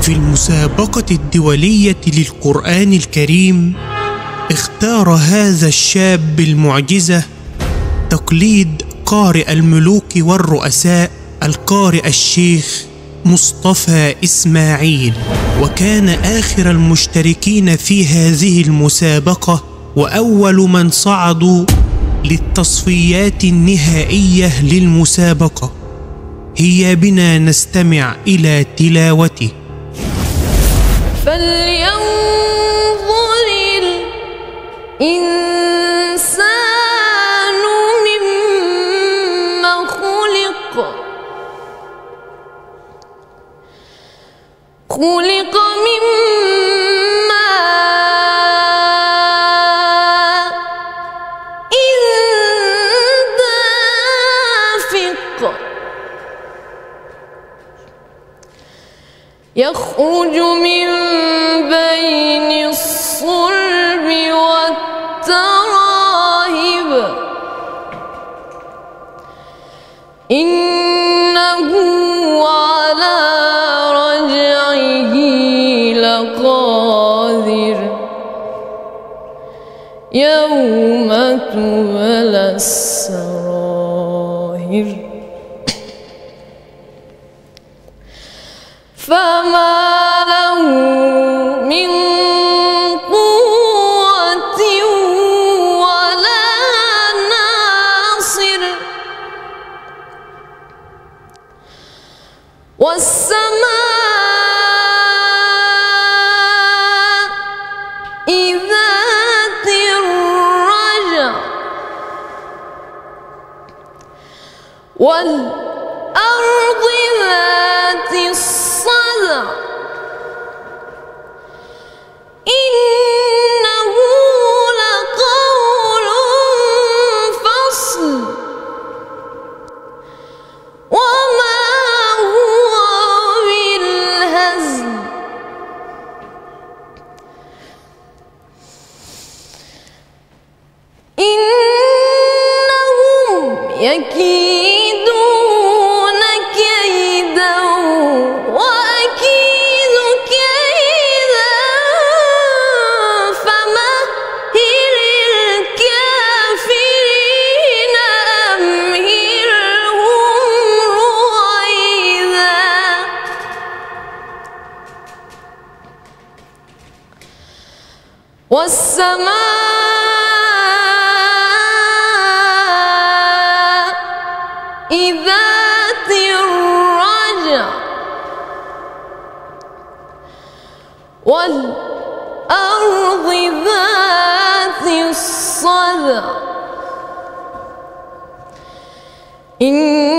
في المسابقة الدولية للقرآن الكريم، اختار هذا الشاب المعجزة تقليد قارئ الملوك والرؤساء القارئ الشيخ مصطفى إسماعيل، وكان آخر المشتركين في هذه المسابقة وأول من صعدوا للتصفيات النهائية للمسابقة. هيا بنا نستمع إلى تلاوته. فلينظر الإنسان مما خلق من ماء دافق يخرج من بين الصلب والترائب إنه على رجعه لقادر يوم تبلى السرائر فما له من قوة ولا ناصر والسماء ذات الرجع والأرض ذات الصدع إنه لقول فصل وما هو بالهزل إنهم يكيدون كيدا وأكيد كيدا فمهل الكافرين أمهلهم رويدا والسماء ذات الرجع والأرض ذات الصدع